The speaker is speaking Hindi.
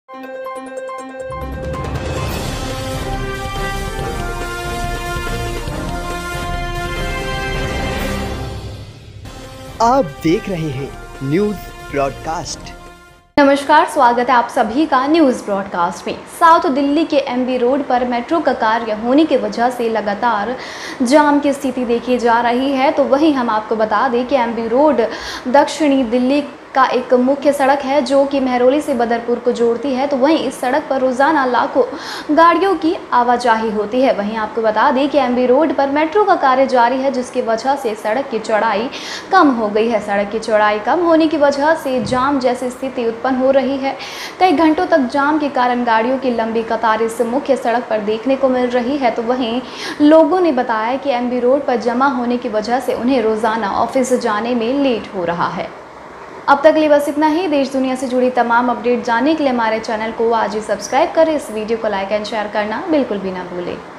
आप देख रहे हैं न्यूज ब्रॉडकास्ट। नमस्कार, स्वागत है आप सभी का न्यूज ब्रॉडकास्ट में। साउथ दिल्ली के एमबी रोड पर मेट्रो का कार्य होने की वजह से लगातार जाम की स्थिति देखी जा रही है। तो वहीं हम आपको बता दें कि एमबी रोड दक्षिणी दिल्ली का एक मुख्य सड़क है जो कि महरौली से बदरपुर को जोड़ती है। तो वहीं इस सड़क पर रोजाना लाखों गाड़ियों की आवाजाही होती है। वहीं आपको बता दें कि एमबी रोड पर मेट्रो का कार्य जारी है, जिसकी वजह से सड़क की चौड़ाई कम हो गई है। सड़क की चौड़ाई कम होने की वजह से जाम जैसी स्थिति उत्पन्न हो रही है। कई घंटों तक जाम के कारण गाड़ियों की लंबी कतार इस मुख्य सड़क पर देखने को मिल रही है। तो वहीं लोगों ने बताया कि एमबी रोड पर जमा होने की वजह से उन्हें रोजाना ऑफिस जाने में लेट हो रहा है। अब तक के लिए बस इतना ही। देश दुनिया से जुड़ी तमाम अपडेट जानने के लिए हमारे चैनल को आज ही सब्सक्राइब करें। इस वीडियो को लाइक एंड शेयर करना बिल्कुल भी ना भूलें।